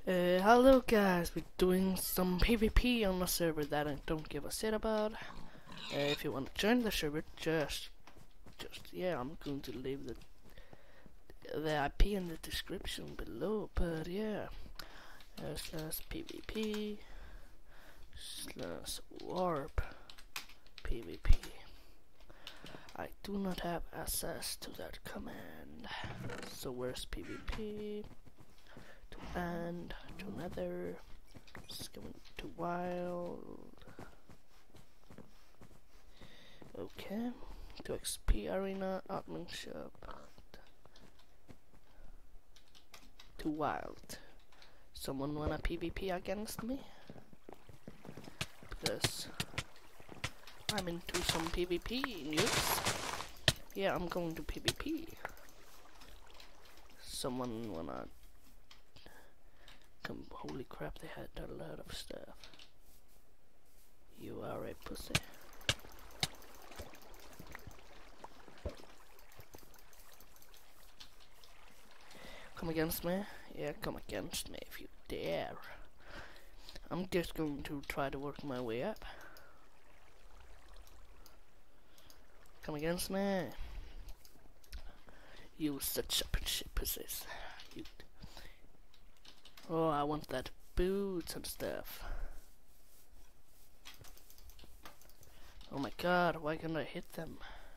Hello guys, we're doing some PvP on a server that I don't give a shit about. If you want to join the server, yeah, I'm going to leave the IP in the description below. But yeah, slash PvP slash warp PvP. I do not have access to that command. So where's PvP? And to another, just going to wild. Okay, to XP arena, admin shop, to wild. Someone wanna PvP against me? Because I'm into some PvP news. Yeah, I'm going to PvP. Someone wanna come? Holy crap, they had a lot of stuff. You are a pussy. Come against me? Yeah, come against me if you dare. I'm just going to try to work my way up. Come against me. You such a pussies. You. Oh, I want that boots and stuff. Oh my god, why can't I hit them?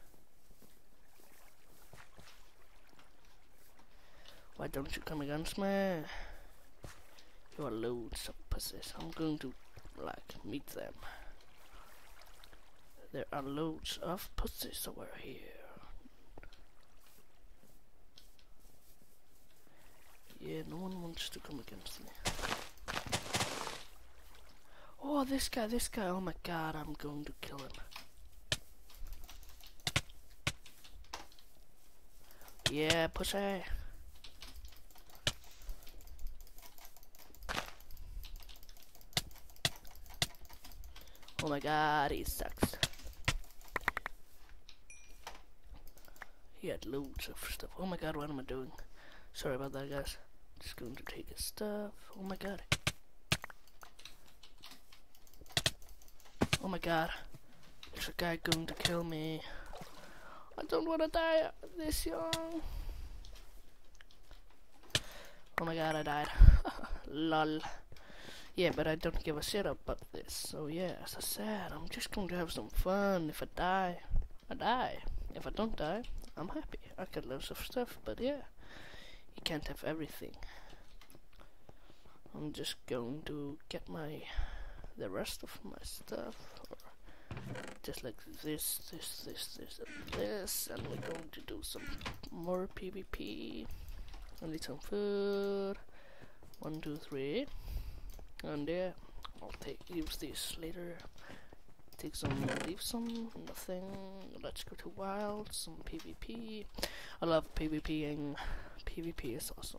Why don't you come against me? You are loads of pussies. I'm going to, meet them. There are loads of pussies over here. Yeah, no one wants to come against me. Oh, this guy, oh my god, I'm going to kill him. Yeah, pussy. Oh my god, he sucks. He had loads of stuff. Oh my god, what am I doing? Sorry about that, guys. Just going to take his stuff. Oh my god. Oh my god. There's a guy going to kill me. I don't want to die this young. Oh my god, I died. Lol. Yeah, but I don't give a shit about this. So yeah, as I said, I'm just going to have some fun. If I die, I die. If I don't die, I'm happy. I got loads of stuff, but yeah, you can't have everything. I'm just going to get the rest of my stuff, or just like this, and this, and we're going to do some more PvP. I need some food. 1, 2, 3. And yeah, I'll use this later. Take some, leave some, nothing. Let's go to wild, some PvP. I love PvPing. PvP is awesome.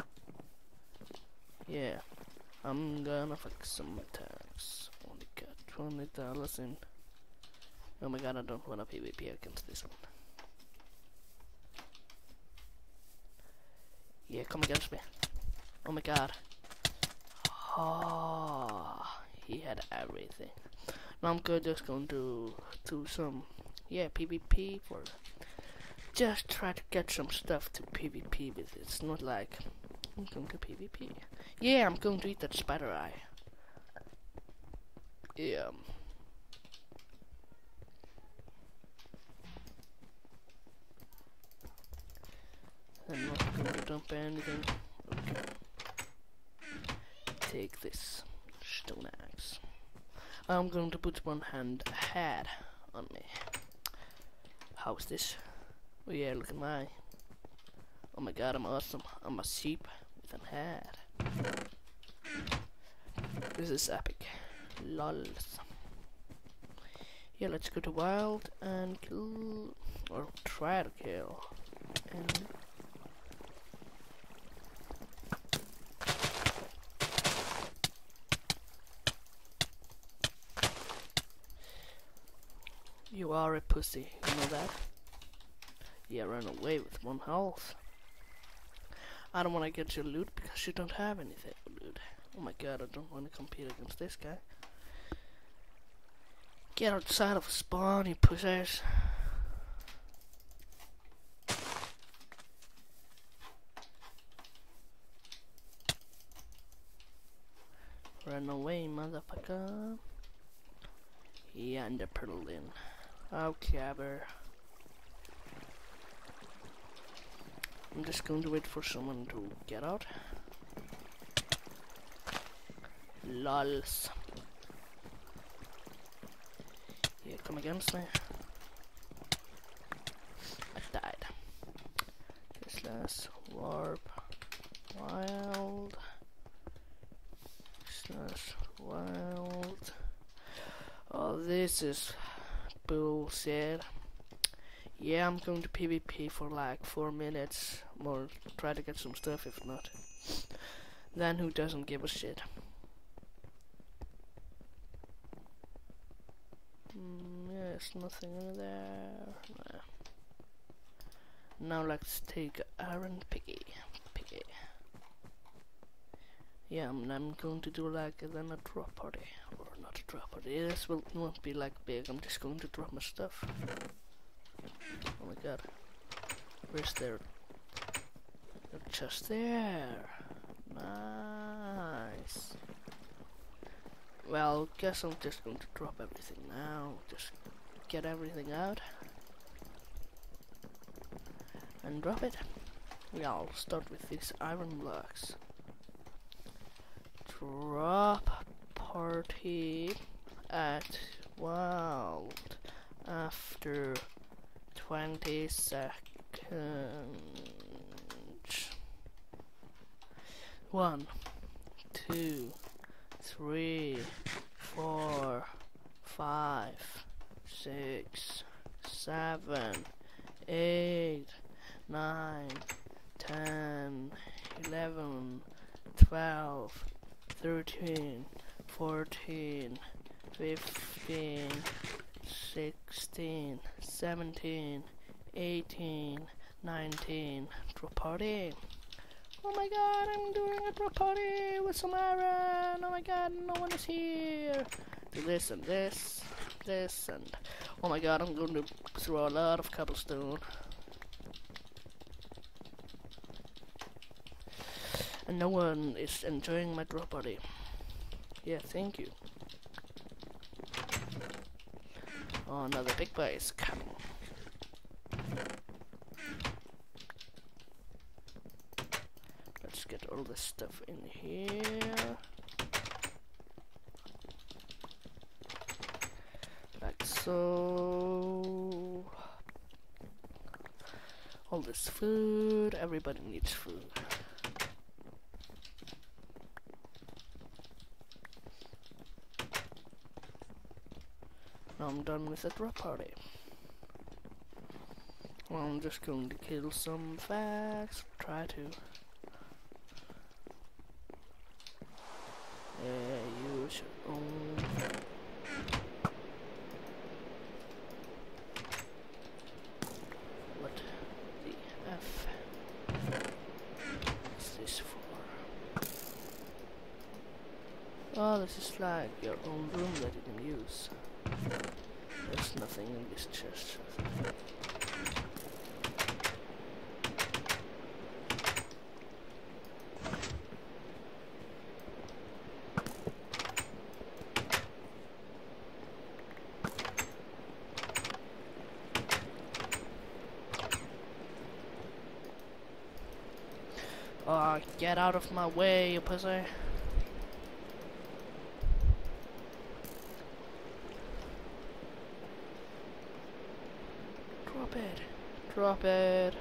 Yeah, I'm gonna fix some attacks. Only got $20 in. Oh my god, I don't wanna PvP against this one. Yeah, come against me. Oh my god. Oh, he had everything. Now I'm just going to do some, PvP for, just try to get some stuff to PvP with. It's not like I'm going to PvP. Yeah, I'm going to eat that spider eye. Yeah. I'm not going to dump anything. Okay. Take this stone axe. I'm going to put one hand ahead on me. How's this? Oh yeah, look at my. Oh my god, I'm awesome. I'm a sheep with a head. This is epic. Lols. Yeah, let's go to wild and kill, or try to kill. And you are a pussy, you know that? Yeah, ran away with 1 health. I don't want to get your loot because you don't have anything to loot. Oh my god, I don't want to compete against this guy. Get outside of spawn, you pussies. Run away, motherfucker. Yeah, and the pearl in. How clever. I'm just going to wait for someone to get out. Lols. Yeah, come against me. I died. Slash warp wild. Slash wild. Oh, this is bullshit. Yeah, I'm going to PvP for like 4 minutes more. Try to get some stuff, if not. Then who doesn't give a shit? There's nothing in there. Now let's take Iron Piggy. Yeah, I'm going to do like then a drop party, or not a drop party. This won't be like big. I'm just going to drop my stuff. Oh my god, where's their? They're just there. Nice. Well, guess I'm just going to drop everything now. Just get everything out and drop it. Yeah, I'll start with these iron blocks. Drop party at wild after 20 seconds. 1, 2, 3, 4, 5, 6, 7, 8, 9, 10, 11, 12, 13, 14, 15, 16, 17, 18, 19, drop party. Oh my god, I'm doing a drop party with some iron. Oh my god, no one is here. Do this and this, this and... Oh my god, I'm going to throw a lot of cobblestone. And no one is enjoying my drop party. Yeah, thank you. Oh, another big boy is coming. Let's get all this stuff in here. Like so. All this food. Everybody needs food. Now I'm done with the drop party. Well, I'm just going to kill some facts. Try to. Use your own. What the F is this for? Oh, this is like your own room that you can use. There's nothing in this chest. Oh, get out of my way, you pussy. Drop it. Drop it.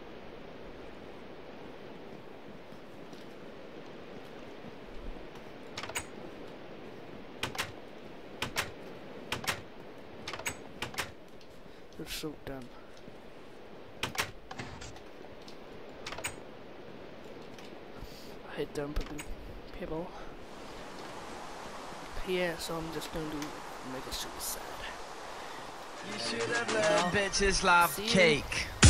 You're so done. I hate dumping people. Yeah, so I'm just going to make a suicide. You should have learned bitches love cake.